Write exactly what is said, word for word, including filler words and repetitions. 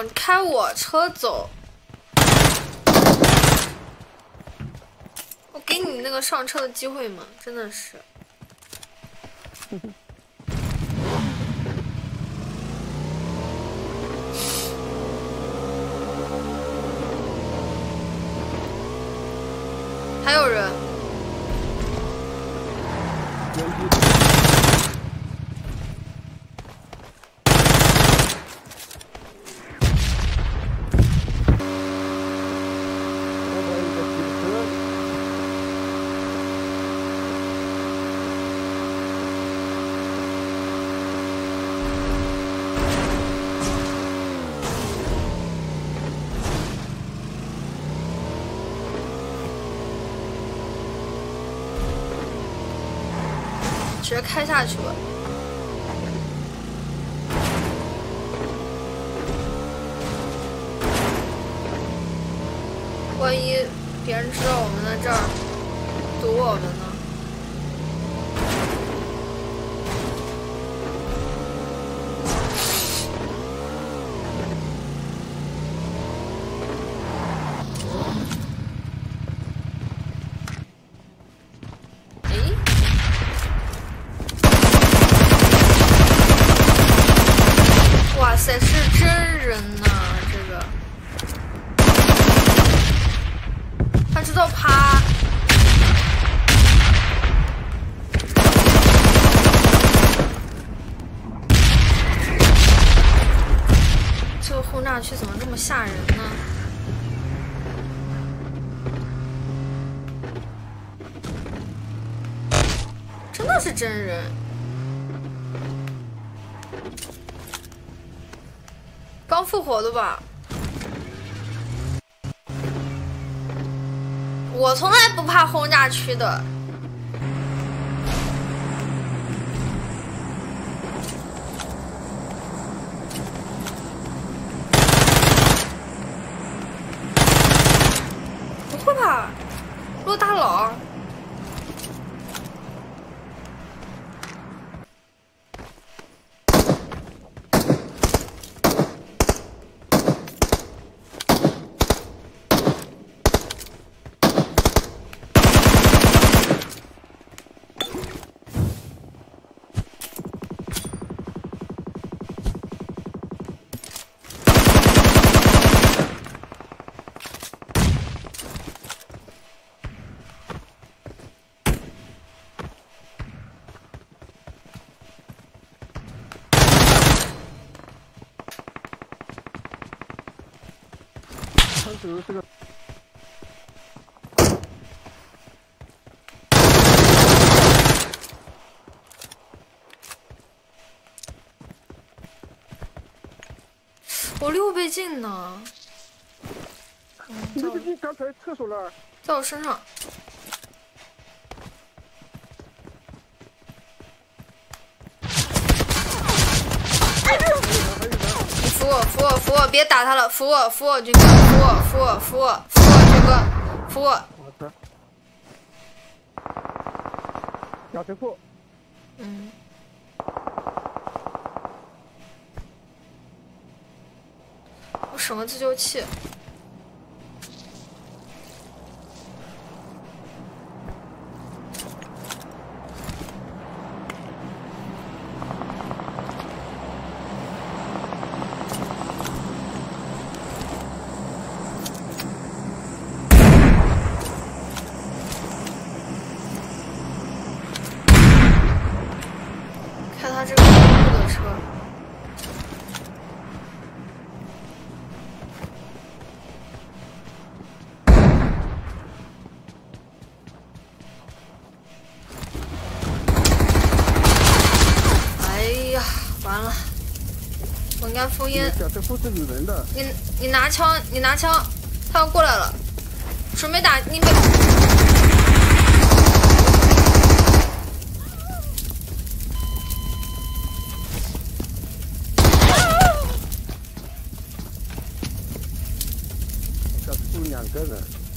开我车走，我给你那个上车的机会吗？真的是。还有人。直接开下去吧。万一别人知道我们在这儿堵我们呢？哇塞，是真人呐！这个，他知道趴。这个轰炸区怎么这么吓人呢？真的是真人。刚复活的吧？我从来不怕轰炸区的。不会吧？陆大佬。这个我六倍镜呢？ 你六倍镜刚才厕所那儿， 在我身上。扶我，扶我，扶我！别打他了，扶我，扶我，军哥，扶我，扶我，扶我，扶我，军哥，扶我。 我的。小车库。 嗯。我省个自救器。他这个公路的车，哎呀，完了！我应该封烟。 小车库是有人的。 你你拿枪，你拿枪，他要过来了，准备打你们。 两个人。